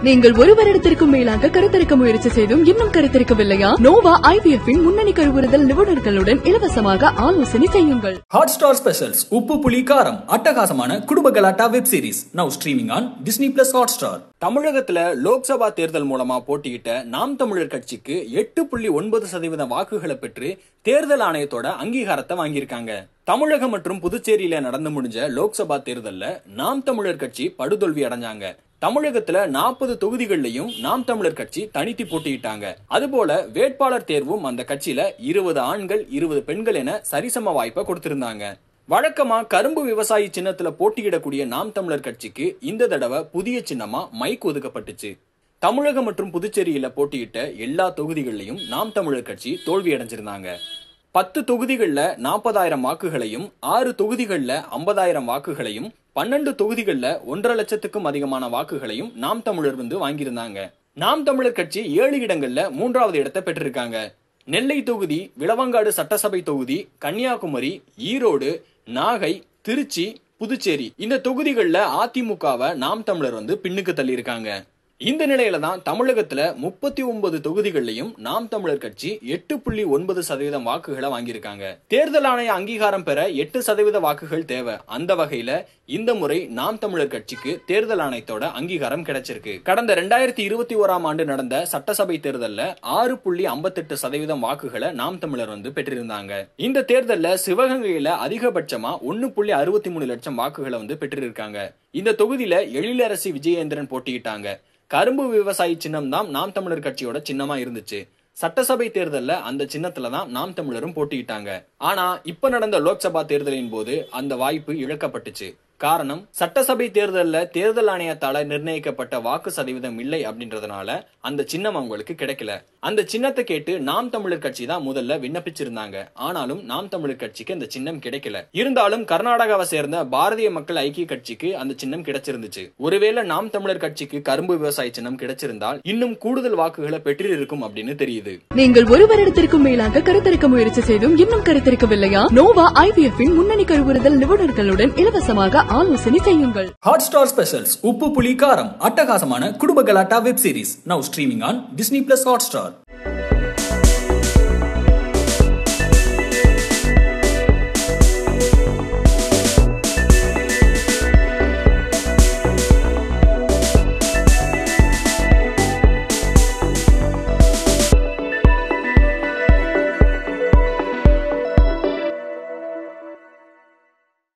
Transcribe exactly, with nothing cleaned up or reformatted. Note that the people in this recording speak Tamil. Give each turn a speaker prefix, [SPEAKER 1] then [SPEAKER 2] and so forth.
[SPEAKER 1] நீங்கள் ஒரு வருடத்திற்கும் மேலாக கருத்தரிக்க முயற்சி செய்தும் இன்னும் கருத்தரிக்கவில்லையா? நோவா ஐவிஎஃப் இன் முன்னணி கருவுறுதல் நிபுணர்களுடன் இலவசமாக ஆலோசனை செய்யுங்கள்.
[SPEAKER 2] ஹாட்ஸ்டார் ஸ்பெஷல்ஸ் உப்பு புளி காரம் அட்டகாசமான குடும்ப கலாட்டா web series now streaming on Disney plus Hotstar. தமிழகத்துல லோக்சபா தேர்தல் மூலமா போட்டியிட்ட நாம் தமிழர் கட்சிக்கு எட்டு புள்ளி ஒன்பது சதவீத வாக்குகளை பெற்று தேர்தல் ஆணையத்தோட அங்கீகாரத்தை வாங்கியிருக்காங்க. தமிழகம் மற்றும் புதுச்சேரியில நடந்து முடிஞ்ச லோக்சபா தேர்தல்ல நாம் தமிழர் கட்சி படுதோல்வி அடைஞ்சாங்க. தமிழகத்துல நாற்பது தொகுதிகளிலையும் நாம் தமிழர் கட்சி தனித்து போட்டியிட்டாங்க. அதுபோல வேட்பாளர் தேர்வும் அந்த கட்சியில இருபது ஆண்கள் இருபது பெண்கள் என சரிசம வாய்ப்பை கொடுத்திருந்தாங்க. வழக்கமா கரும்பு விவசாயி சின்னத்துல போட்டியிடக்கூடிய நாம் தமிழர் கட்சிக்கு இந்த தடவை புதிய சின்னமா மைக் ஒதுக்கப்பட்டுச்சு. தமிழகம் மற்றும் புதுச்சேரியில போட்டியிட்ட எல்லா தொகுதிகளிலையும் நாம் தமிழர் கட்சி தோல்வி அடைஞ்சிருந்தாங்க. பத்து தொகுதிகள்ல நாற்பதாயிரம் வாக்குகளையும் ஆறு தொகுதிகள்ல ஐம்பதாயிரம் வாக்குகளையும் பன்னெண்டு தொகுதிகள்ல ஒன்றரை லட்சத்துக்கும் அதிகமான வாக்குகளையும் நாம் தமிழர் வந்து வாங்கியிருந்தாங்க. நாம் தமிழர் கட்சி ஏழு இடங்கள்ல மூன்றாவது இடத்தை பெற்றிருக்காங்க. நெல்லை தொகுதி, விளவங்காடு சட்டசபை தொகுதி, கன்னியாகுமரி, ஈரோடு, நாகை, திருச்சி, புதுச்சேரி இந்த தொகுதிகள்ல அதிமுகவை நாம் தமிழர் வந்து பின்னுக்கு தள்ளி இருக்காங்க. இந்த நிலையில தான் தமிழகத்துல முப்பத்தி ஒன்பது தொகுதிகளிலையும் நாம் தமிழர் கட்சி எட்டு புள்ளி ஒன்பது சதவீதம் வாக்குகளை வாங்கியிருக்காங்க. தேர்தல் ஆணைய அங்கீகாரம் பெற எட்டு சதவீத வாக்குகள் தேவை. அந்த வகையில இந்த முறை நாம் தமிழர் கட்சிக்கு தேர்தல் ஆணையத்தோட அங்கீகாரம் கிடைச்சிருக்கு. கடந்த இரண்டாயிரத்தி இருபத்தி ஓராம் ஆண்டு நடந்த சட்டசபை தேர்தல்ல ஆறு புள்ளி ஐம்பத்தி எட்டு சதவீதம் வாக்குகளை நாம் தமிழர் வந்து பெற்றிருந்தாங்க. இந்த தேர்தல்ல சிவகங்கையில அதிகபட்சமா ஒன்னு புள்ளி அறுபத்தி மூணு லட்சம் வாக்குகளை வந்து பெற்றிருக்காங்க. இந்த தொகுதியில எழிலரசி விஜயேந்திரன் போட்டியிட்டாங்க. கரும்பு விவசாயி சின்னம் தான் நாம் தமிழர் கட்சியோட சின்னமா இருந்துச்சு. சட்டசபை தேர்தல்ல அந்த சின்னத்துல தான் நாம் தமிழரும் போட்டியிட்டாங்க. ஆனா இப்ப நடந்த லோக்சபா தேர்தலின் போது அந்த வாய்ப்பு இழக்கப்பட்டுச்சு. காரணம், சட்டசபை தேர்தல்ல தேர்தல் ஆணையத்தால நிர்ணயிக்கப்பட்ட வாக்கு சதவீதம் இல்லை அப்படின்றதுனால அந்த சின்னம் அவங்களுக்கு கிடைக்கல. அந்த சின்னத்தை கேட்டு நாம் தமிழர் கட்சி தான் முதல்ல விண்ணப்பிச்சிருந்தாங்க. ஆனாலும் நாம் தமிழர் கட்சிக்கு அந்த சின்னம் கிடைக்கல. இருந்தாலும் கர்நாடகாவை சேர்ந்த பாரதிய மக்கள் ஐக்கிய கட்சிக்கு அந்த சின்னம் கிடைச்சிருந்துச்சு. ஒருவேளை நாம் தமிழர் கட்சிக்கு கரும்பு விவசாய சின்னம் கிடைச்சிருந்தால் இன்னும் கூடுதல் வாக்குகளை பெற்றிருக்கும் அப்படின்னு தெரியுது.
[SPEAKER 1] நீங்கள் ஒரு வருடத்திற்கும் மேலாக கருத்தரிக்க முயற்சி செய்தும் இன்னும் கருத்தரிக்கவில்லையா? நோவா ஐவிஎஃப் இன் முன்னணி கருவுறுதல் நிபுணர்களுடன் இலவசமாக ஆலோசனை செய்யுங்கள்.
[SPEAKER 2] ஹாட்ஸ்டார் ஸ்பெஷல்ஸ் உப்பு புளி காரம் அட்டகாசமான குடும்ப கலாட்டா web series now streaming on Disney plus Hotstar.